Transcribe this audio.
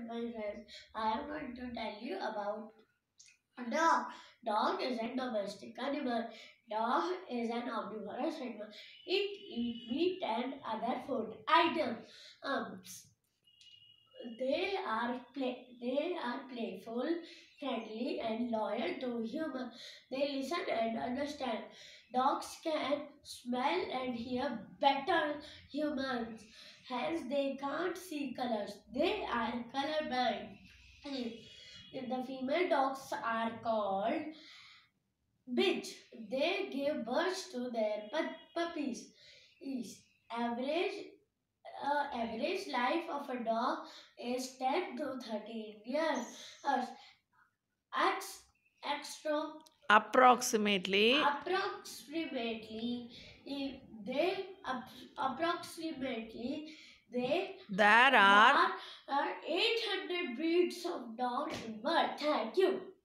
my friends. I am going to tell you about a dog. Dog is a domestic animal. Dog is an omnivorous animal. It eats meat and other food items. Um, they are playful, friendly, and loyal to humans. They listen and understand. Dogs can smell and hear better humans. Hence, they can't see colors. They are colorblind. The female dogs are called bitch. They give birth to their puppies. Is average average life of a dog is 10 to 13 years. Ex- extra, Approximately, approximately, approximately there there are are 800 breeds of dogs in world. Thank you.